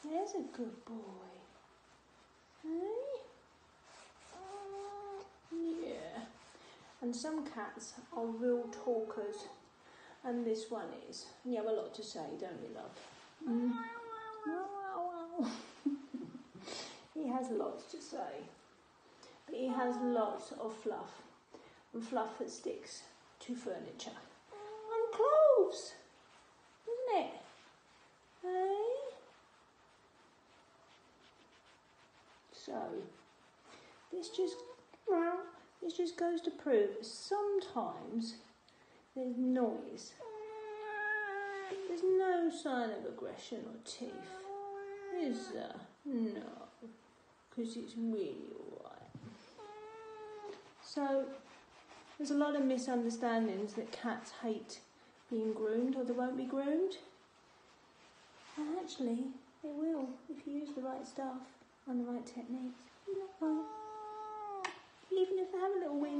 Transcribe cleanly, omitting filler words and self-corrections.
There's a good boy. Hey? Yeah. And some cats are real talkers, and this one is. You have a lot to say, don't you, love? He has lots to say. But he has lots of fluff. And fluff that sticks to furniture. And clothes, isn't it? Hey? So, this just goes to prove that sometimes there's noise. There's no sign of aggression or teeth, is there? No, because it's really alright. So, there's a lot of misunderstandings that cats hate being groomed or they won't be groomed. And actually, they will if you use the right stuff and the right techniques. Even if they have a little whinge